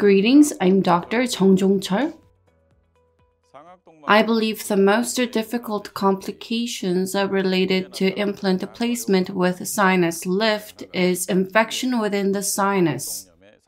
Greetings, I'm Dr. Jung Jong-chul. I believe the most difficult complications related to implant placement with sinus lift is infection within the sinus.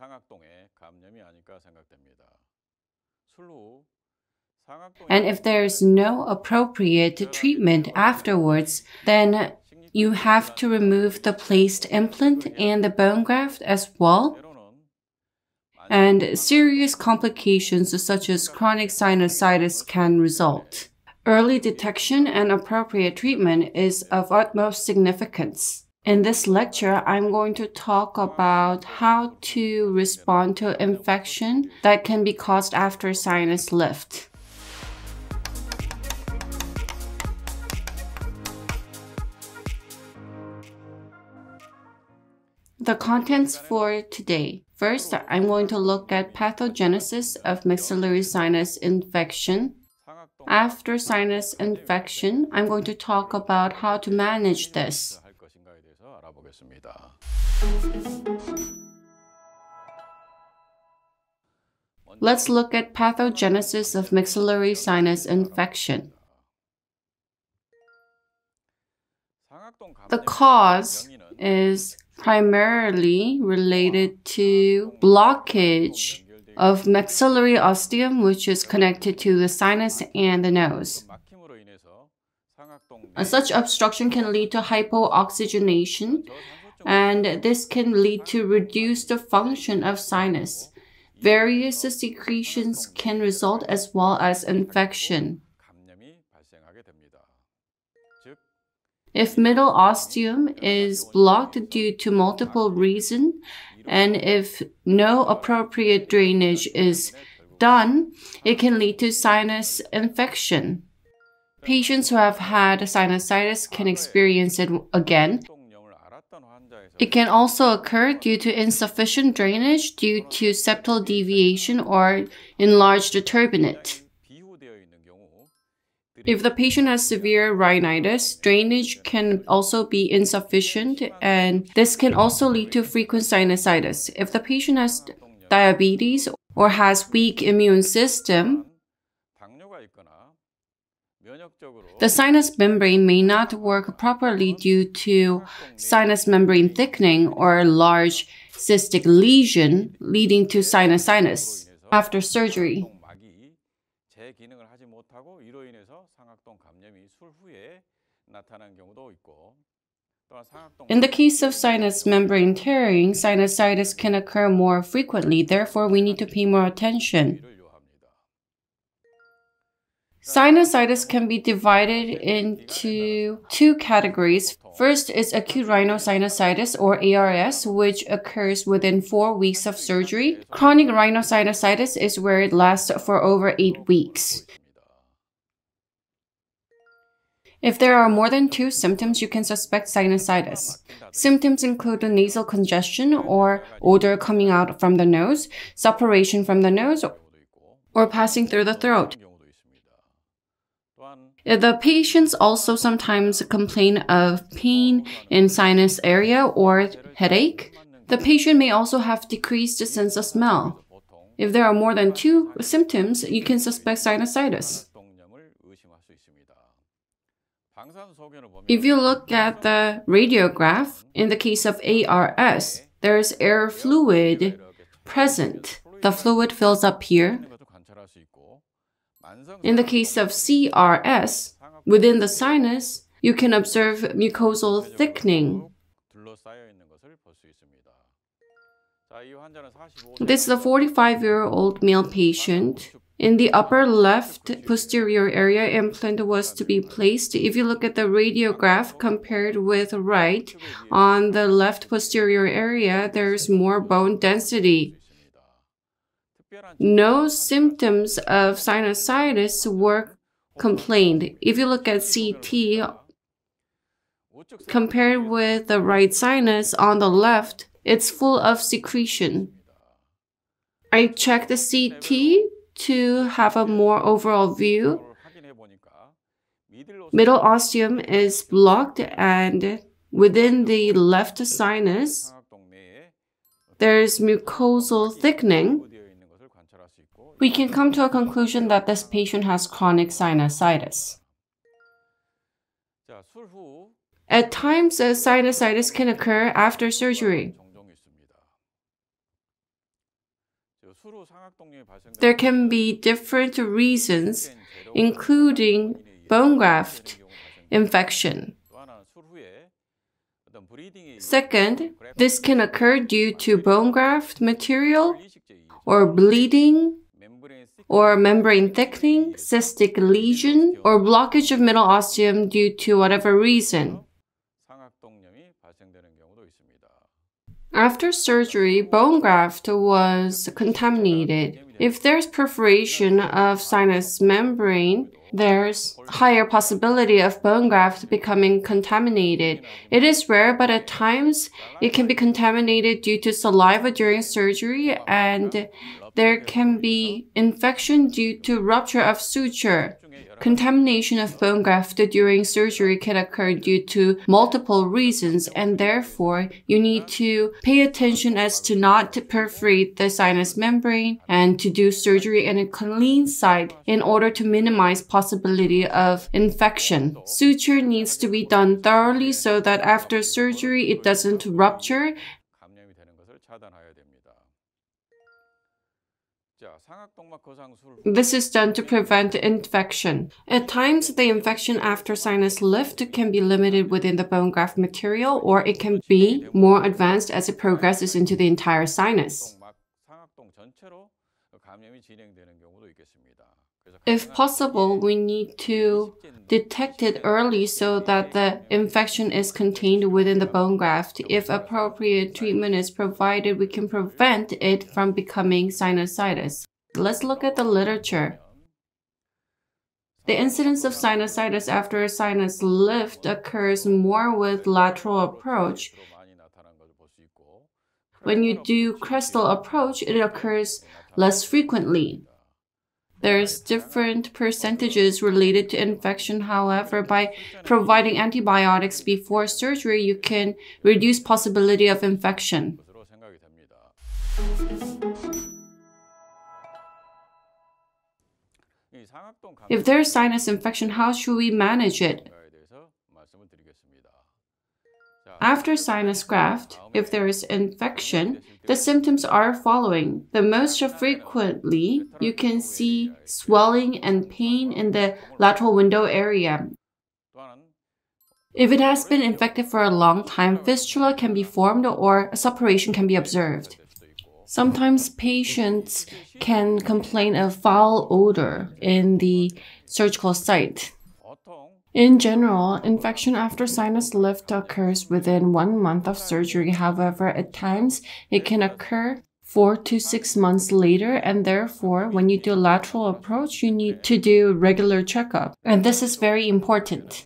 And if there is no appropriate treatment afterwards, then you have to remove the placed implant and the bone graft as well. And serious complications such as chronic sinusitis can result. Early detection and appropriate treatment is of utmost significance. In this lecture, I'm going to talk about how to respond to infection that can be caused after sinus lift. The contents for today. First, I'm going to look at pathogenesis of maxillary sinus infection. After sinus infection, I'm going to talk about how to manage this. Let's look at pathogenesis of maxillary sinus infection. The cause is primarily related to blockage of maxillary ostium, which is connected to the sinus and the nose. Such obstruction can lead to hypooxygenation, and this can lead to reduced function of sinus. Various secretions can result as well as infection. If middle ostium is blocked due to multiple reasons, and if no appropriate drainage is done, it can lead to sinus infection. Patients who have had sinusitis can experience it again. It can also occur due to insufficient drainage due to septal deviation or enlarged turbinate. If the patient has severe rhinitis, drainage can also be insufficient, and this can also lead to frequent sinusitis. If the patient has diabetes or has weak immune system, the sinus membrane may not work properly due to sinus membrane thickening or large cystic lesion leading to sinusitis after surgery. In the case of sinus membrane tearing, sinusitis can occur more frequently. Therefore, we need to pay more attention. Sinusitis can be divided into two categories. First is acute rhinosinusitis or ARS, which occurs within 4 weeks of surgery. Chronic rhinosinusitis is where it lasts for over 8 weeks. If there are more than 2 symptoms, you can suspect sinusitis. Symptoms include nasal congestion or odor coming out from the nose, suppuration from the nose, or passing through the throat. The patients also sometimes complain of pain in sinus area or headache. The patient may also have decreased sense of smell. If there are more than 2 symptoms, you can suspect sinusitis. If you look at the radiograph, in the case of ARS, there is air fluid present. The fluid fills up here. In the case of CRS, within the sinus, you can observe mucosal thickening. This is a 45-year-old male patient. In the upper left posterior area, implant was to be placed. If you look at the radiograph compared with right, on the left posterior area, there's more bone density. No symptoms of sinusitis were complained. If you look at CT, compared with the right sinus on the left, it's full of secretion. I checked the CT to have a more overall view. Middle ostium is blocked, and within the left sinus, there's mucosal thickening. we can come to a conclusion that this patient has chronic sinusitis. At times, sinusitis can occur after surgery. There can be different reasons, including bone graft infection. Second, this can occur due to bone graft material or bleeding or membrane thickening, cystic lesion, or blockage of middle ostium due to whatever reason. After surgery, bone graft was contaminated. If there's perforation of sinus membrane, there's higher possibility of bone graft becoming contaminated. It is rare, but at times it can be contaminated due to saliva during surgery, and there can be infection due to rupture of suture. Contamination of bone graft during surgery can occur due to multiple reasons, and therefore you need to pay attention as to not to perforate the sinus membrane and to do surgery in a clean site in order to minimize possibility of infection. Suture needs to be done thoroughly so that after surgery it doesn't rupture. This is done to prevent infection. At times, the infection after sinus lift can be limited within the bone graft material, or it can be more advanced as it progresses into the entire sinus. If possible, we need to detect it early so that the infection is contained within the bone graft. If appropriate treatment is provided, we can prevent it from becoming sinusitis. Let's look at the literature. The incidence of sinusitis after a sinus lift occurs more with lateral approach. When you do crestal approach, it occurs less frequently. There's different percentages related to infection. However, by providing antibiotics before surgery, you can reduce possibility of infection. If there's sinus infection, how should we manage it? After sinus graft, if there is infection, the symptoms are following. The most frequently, you can see swelling and pain in the lateral window area. If it has been infected for a long time, fistula can be formed or a suppuration can be observed. Sometimes patients can complain of foul odor in the surgical site. In general, infection after sinus lift occurs within 1 month of surgery. However, at times it can occur 4 to 6 months later, and therefore, when you do lateral approach, you need to do regular checkup. And this is very important.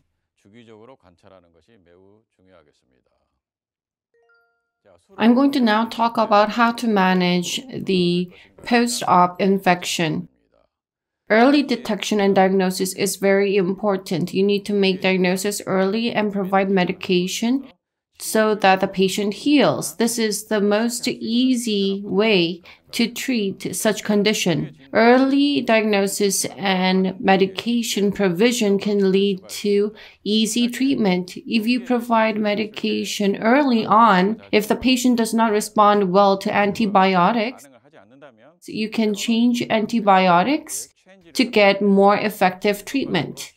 I'm going to now talk about how to manage the post-op infection. Early detection and diagnosis is very important. You need to make diagnosis early and provide medication so that the patient heals. This is the most easy way to treat such condition. Early diagnosis and medication provision can lead to easy treatment. If you provide medication early on, if the patient does not respond well to antibiotics, you can change antibiotics to get more effective treatment.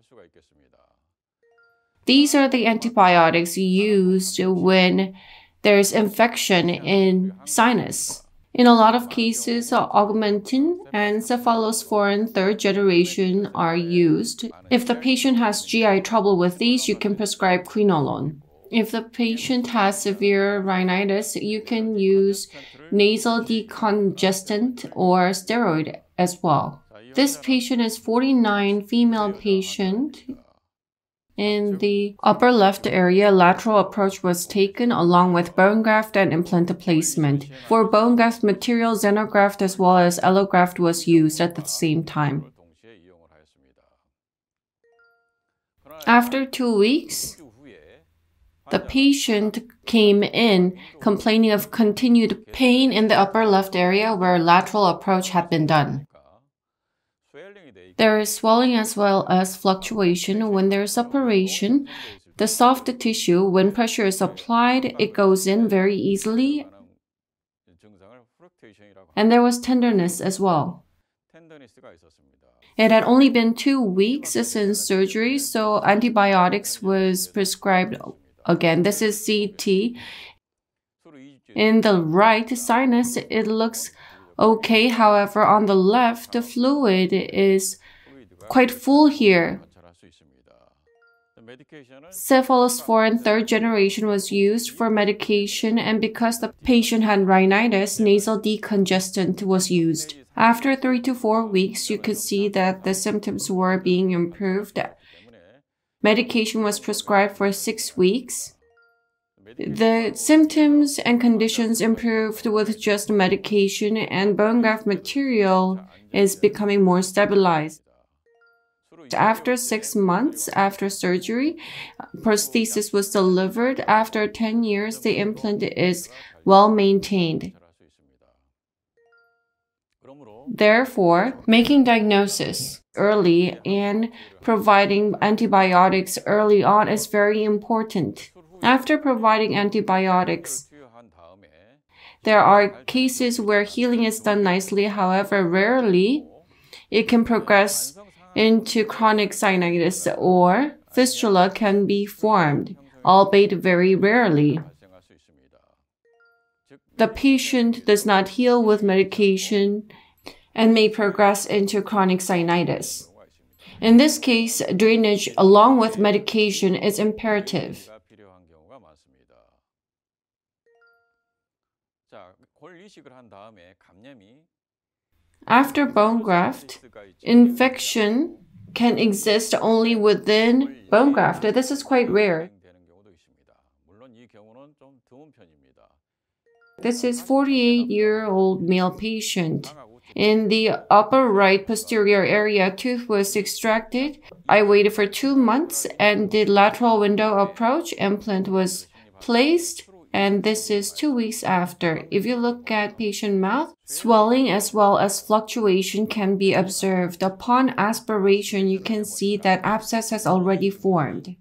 These are the antibiotics used when there's infection in sinus. In a lot of cases, Augmentin and cephalosporin 3rd generation are used. If the patient has GI trouble with these, you can prescribe quinolone. If the patient has severe rhinitis, you can use nasal decongestant or steroid as well. This patient is 49, female patient. In the upper left area, lateral approach was taken along with bone graft and implant placement. For bone graft material, xenograft as well as allograft was used at the same time. After 2 weeks, the patient came in complaining of continued pain in the upper left area where lateral approach had been done. There is swelling as well as fluctuation. When there is operation, the soft tissue, when pressure is applied, it goes in very easily. And there was tenderness as well. It had only been 2 weeks since surgery, so antibiotics was prescribed again. This is CT. In the right sinus, it looks okay. However, on the left, the fluid is quite full here. Cephalosporin 3rd generation was used for medication, and because the patient had rhinitis, nasal decongestant was used. After 3 to 4 weeks, you could see that the symptoms were being improved. Medication was prescribed for 6 weeks. The symptoms and conditions improved with just medication, and bone graft material is becoming more stabilized. After 6 months after surgery, prosthesis was delivered. After 10 years, the implant is well maintained. Therefore, making diagnosis early and providing antibiotics early on is very important. After providing antibiotics, there are cases where healing is done nicely. However, rarely it can progress into chronic sinusitis or fistula can be formed, albeit very rarely. The patient does not heal with medication and may progress into chronic sinusitis. In this case, drainage along with medication is imperative. After bone graft, infection can exist only within bone graft. This is quite rare. This is 48-year-old male patient. In the upper right posterior area, tooth was extracted. I waited for 2 months and did lateral window approach. Implant was placed, and this is 2 weeks after. If you look at patient mouth, swelling as well as fluctuation can be observed. Upon aspiration, you can see that abscess has already formed.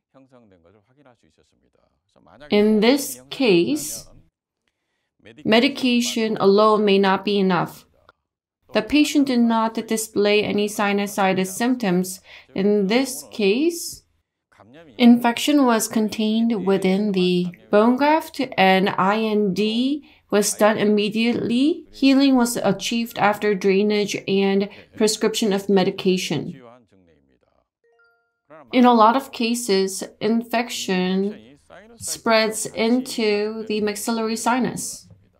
In this case, medication alone may not be enough. The patient did not display any sinusitis symptoms. In this case, infection was contained within the bone graft and IND was done immediately. Healing was achieved after drainage and prescription of medication. In a lot of cases, infection spreads into the maxillary sinus.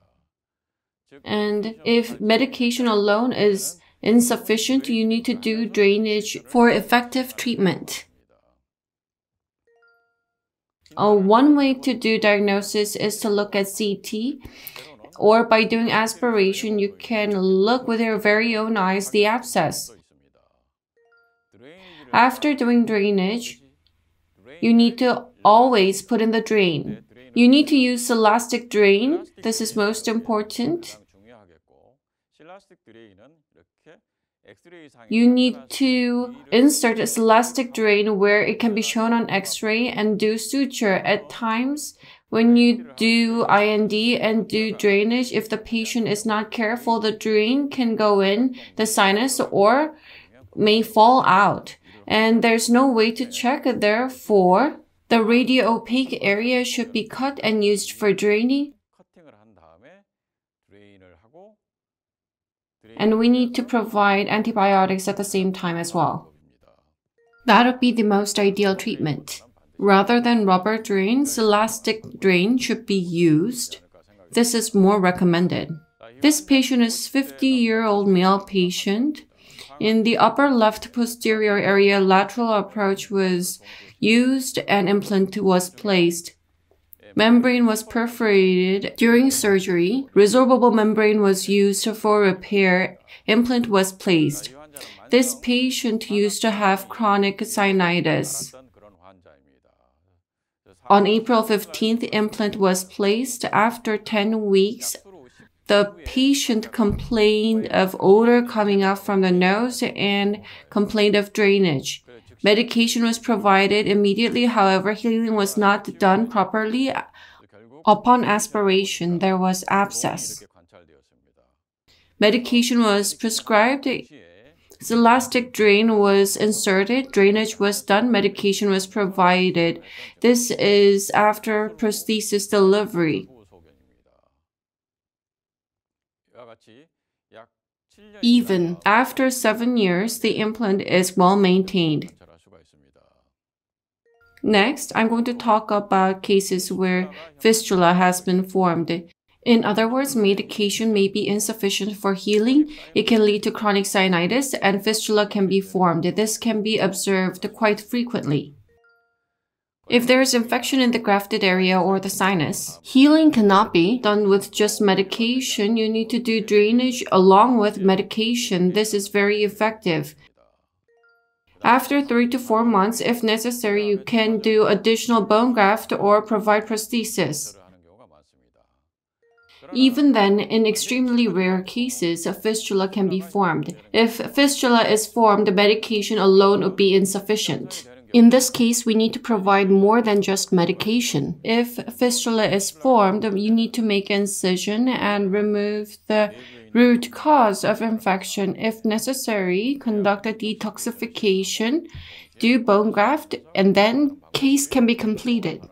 And if medication alone is insufficient, you need to do drainage for effective treatment. One way to do diagnosis is to look at CT, or by doing aspiration, you can look with your very own eyes the abscess. After doing drainage, you need to always put in the drain. You need to use elastic drain. This is most important. You need to insert a elastic drain where it can be shown on X-ray and do suture. At times, when you do IND and do drainage, if the patient is not careful, the drain can go in the sinus or may fall out. And there's no way to check. Therefore, the radio-opaque area should be cut and used for draining. And we need to provide antibiotics at the same time as well. That would be the most ideal treatment. Rather than rubber drains, elastic drain should be used. This is more recommended. This patient is 50-year-old male patient. In the upper left posterior area, lateral approach was used and implant was placed. Membrane was perforated during surgery. Resorbable membrane was used for repair. Implant was placed. This patient used to have chronic sinusitis. On April 15th, implant was placed. After 10 weeks, The patient complained of odor coming out from the nose and complained of drainage. Medication was provided immediately, however, healing was not done properly. Upon aspiration, there was abscess. Medication was prescribed. Elastic drain was inserted, drainage was done, medication was provided. This is after prosthesis delivery. Even after 7 years, the implant is well maintained. Next, I'm going to talk about cases where fistula has been formed. In other words, medication may be insufficient for healing. It can lead to chronic sinusitis and fistula can be formed. This can be observed quite frequently. If there is infection in the grafted area or the sinus, healing cannot be done with just medication. You need to do drainage along with medication. This is very effective. After 3 to 4 months, if necessary, you can do additional bone graft or provide prosthesis. Even then, in extremely rare cases, a fistula can be formed. If fistula is formed, the medication alone would be insufficient. In this case, we need to provide more than just medication. If fistula is formed, you need to make incision and remove the root cause of infection. If necessary, conduct a detoxification, do bone graft, and then case can be completed.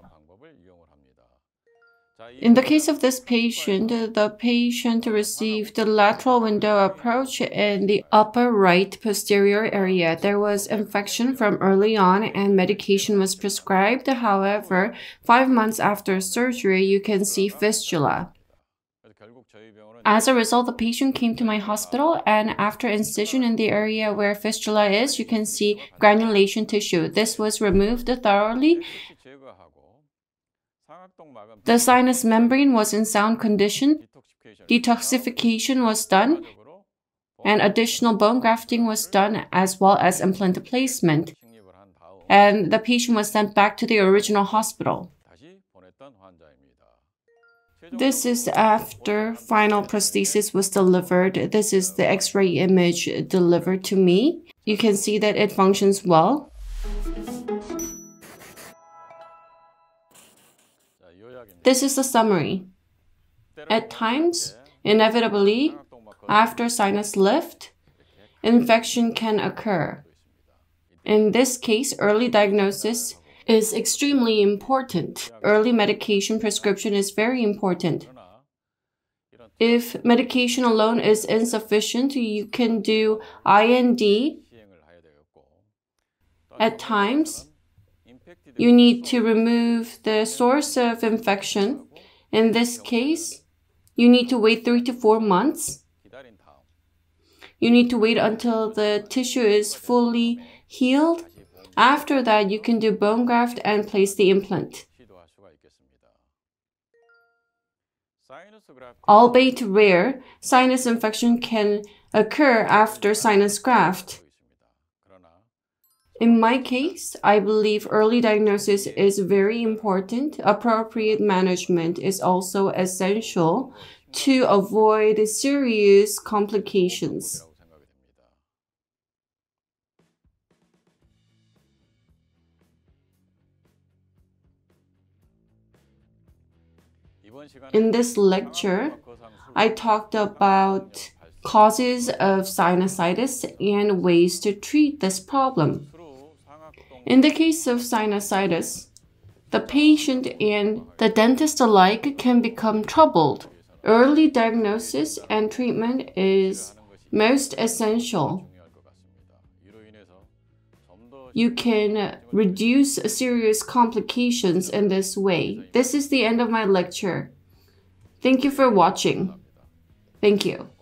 In the case of this patient, the patient received the lateral window approach in the upper right posterior area. There was infection from early on and medication was prescribed. However, 5 months after surgery, you can see fistula. As a result, the patient came to my hospital, and after incision in the area where fistula is, you can see granulation tissue. This was removed thoroughly. The sinus membrane was in sound condition. Detoxification was done, and additional bone grafting was done, as well as implant placement. And the patient was sent back to the original hospital. This is after final prosthesis was delivered. This is the X-ray image delivered to me. You can see that it functions well. This is the summary. At times, inevitably, after sinus lift, infection can occur. In this case, early diagnosis is extremely important. Early medication prescription is very important. If medication alone is insufficient, you can do IND. At times, you need to remove the source of infection. In this case, you need to wait 3 to 4 months. You need to wait until the tissue is fully healed. After that, you can do bone graft and place the implant. Albeit rare, sinus infection can occur after sinus graft. In my case, I believe early diagnosis is very important. Appropriate management is also essential to avoid serious complications. In this lecture, I talked about causes of sinusitis and ways to treat this problem. In the case of sinusitis, the patient and the dentist alike can become troubled. Early diagnosis and treatment is most essential. You can reduce serious complications in this way. This is the end of my lecture. Thank you for watching. Thank you.